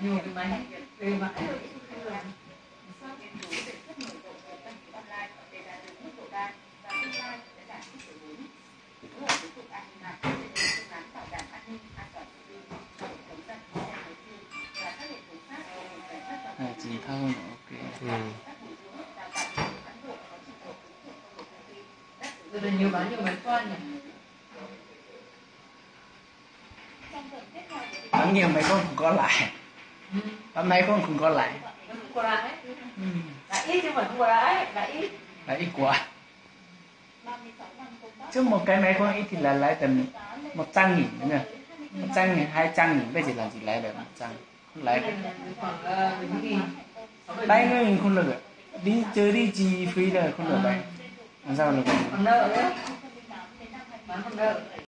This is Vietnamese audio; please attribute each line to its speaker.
Speaker 1: nhiều cái máy về mãi rồi.
Speaker 2: Chỉ thao ok.
Speaker 1: Rồi là nhiều bán nhiều máy khoan nhỉ?
Speaker 2: Bán nhiều mấy con cũng có lại. Hôm nay con cũng có lại.
Speaker 1: Không có lãi. Lãi ít chứ mà không có lãi, lãi ít.
Speaker 2: Lãi ít quá. Chứ một cái máy khoan ít thì là lãi tầm 100.000 đúng không? 100.000, 200.000 bây giờ làm gì lãi được 100? Không lãi được.
Speaker 1: Khoảng 70.000.
Speaker 2: 70.000 không được. Đi chơi đi chi phí là không được đấy. Làm sao được?
Speaker 1: Còn nợ đấy. Bán còn nợ.